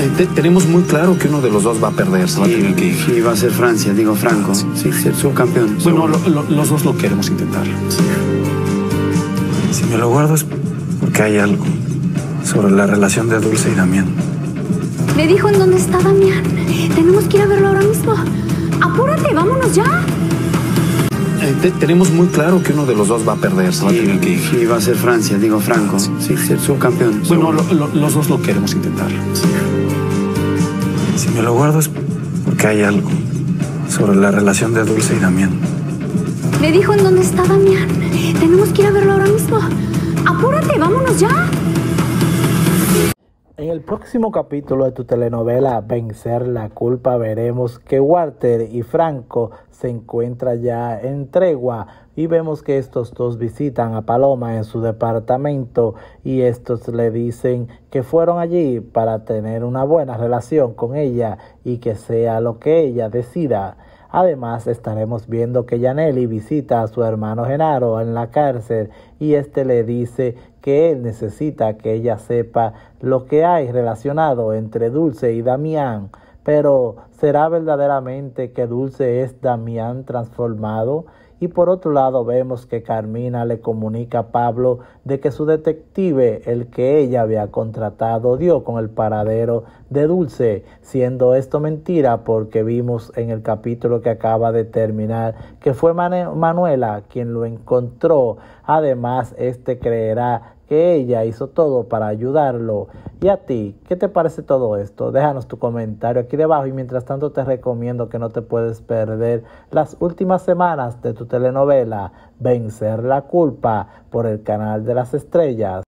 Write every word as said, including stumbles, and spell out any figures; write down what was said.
Eh, te- tenemos muy claro que uno de los dos va a perder, se va a tener que ir. Sí, va a ser Francia, digo Franco. Sí, ser subcampeón. Bueno, lo- lo- los dos lo queremos intentar. Si me lo guardo es porque hay algo sobre la relación de Dulce y Damián. Me dijo en dónde está Damián. Tenemos que ir a verlo ahora mismo. Apúrate, vámonos ya. Eh, te- tenemos muy claro que uno de los dos va a perder, se va a tener que ir. Sí, va a ser Francia, digo Franco. Sí, ser subcampeón. Bueno, lo- lo- los dos lo queremos intentar. Si me lo guardo es porque hay algo sobre la relación de Dulce y Damián. Me dijo en dónde está Damián. Tenemos que ir a verlo ahora mismo. Apúrate, vámonos ya. En el próximo capítulo de tu telenovela Vencer la Culpa veremos que Walter y Franco se encuentran ya en tregua y vemos que estos dos visitan a Paloma en su departamento y estos le dicen que fueron allí para tener una buena relación con ella y que sea lo que ella decida. Además, estaremos viendo que Yanely visita a su hermano Genaro en la cárcel y este le dice que él necesita que ella sepa lo que hay relacionado entre Dulce y Damián. Pero, ¿será verdaderamente que Dulce es Damián transformado? Y por otro lado vemos que Carmina le comunica a Pablo de que su detective, el que ella había contratado, dio con el paradero de Dulce, siendo esto mentira porque vimos en el capítulo que acaba de terminar que fue Manuela quien lo encontró. Además, este creerá que ella hizo todo para ayudarlo. ¿Y a ti? ¿Qué te parece todo esto? Déjanos tu comentario aquí debajo y mientras tanto te recomiendo que no te puedes perder las últimas semanas de tu telenovela Vencer la Culpa por el canal de las estrellas.